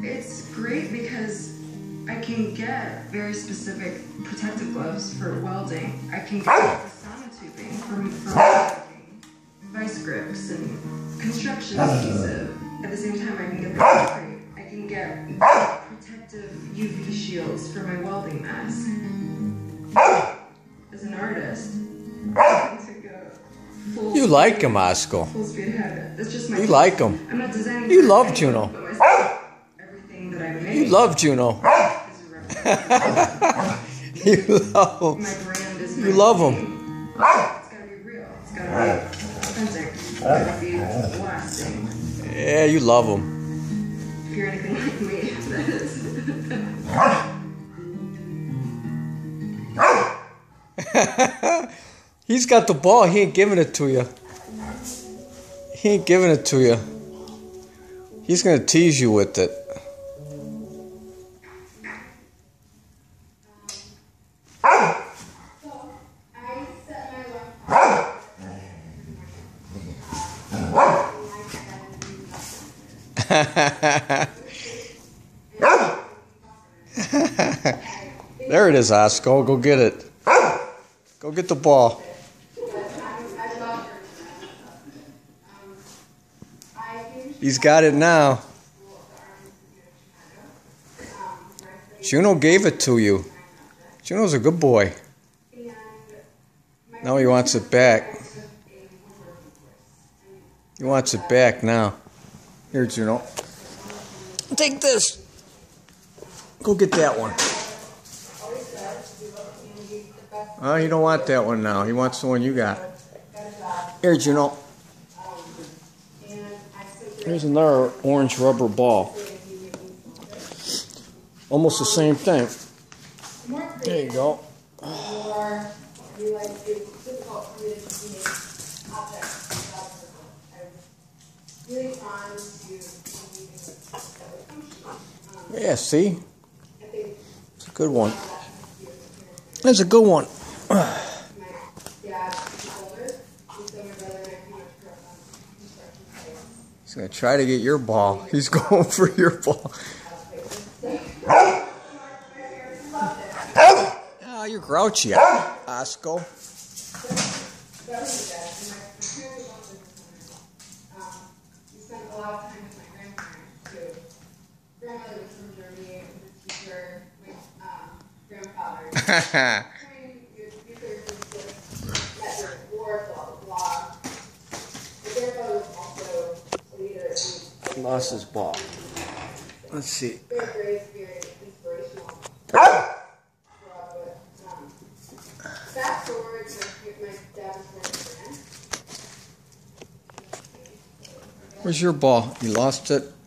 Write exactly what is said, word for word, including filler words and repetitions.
It's great because I can get very specific protective gloves for welding. I can get the sonotubing for, for welding, vice grips and construction adhesive. At the same time, I can get the concrete. I can get protective U V shields for my welding mask. As an artist, I can take a full You like him, Oscar. Full speed ahead. That's just my You like him. I'm not designing. You love Juno. But myself, everything that I make. You love Juno. Is a representation. You love him. My brand is my You love name. him. It's gotta be real. It's gotta be authentic. It's gotta be lasting. Yeah, you love him. If you're anything like me, that is. He's got the ball. He ain't giving it to you. He ain't giving it to you. He's gonna tease you with it. There it is, Oscar. Go get it. Go get the ball. He's got it now. Juno gave it to you. Juno's a good boy. Now he wants it back. He wants it back now. Here, Juno. Take this. Go get that one. Oh, you don't want that one now. He wants the one you got. Here, Juno. Here's another orange rubber ball. Almost the same thing. There you go. Yeah, see? It's a good one. That's a good one. He's going to try to get your ball. He's going for your ball. Oh, you're grouchy, Oscar. Lost his ball. Let's see. Where's your ball? You lost it?